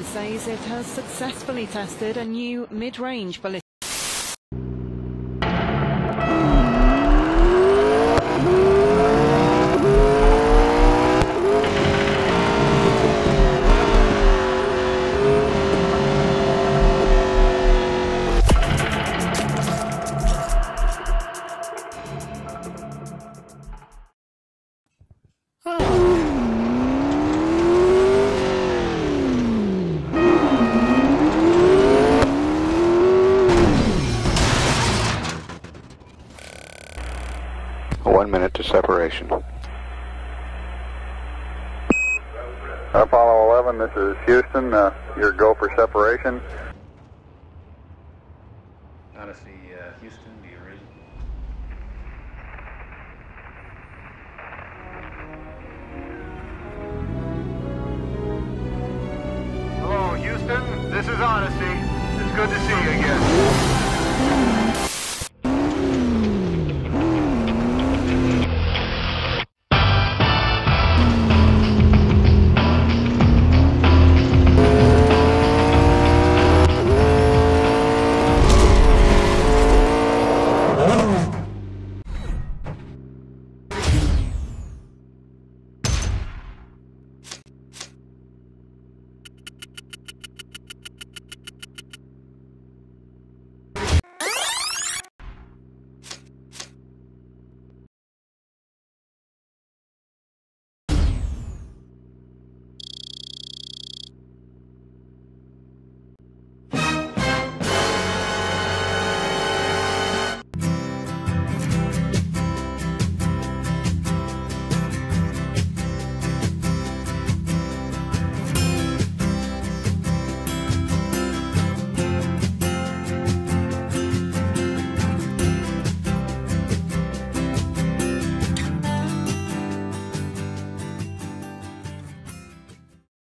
says it has successfully tested a new mid-range ballistic. One minute to separation. Apollo 11, this is Houston. Your go for separation. Odyssey, Houston, do you read? Hello, Houston. This is Odyssey.